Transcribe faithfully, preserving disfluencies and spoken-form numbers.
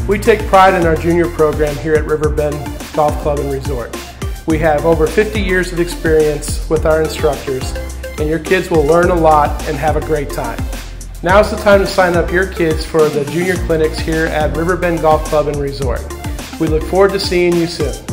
We take pride in our junior program here at Riverbend Golf Club and Resort. We have over fifty years of experience with our instructors, and your kids will learn a lot and have a great time. Now is the time to sign up your kids for the junior clinics here at Riverbend Golf Club and Resort. We look forward to seeing you soon.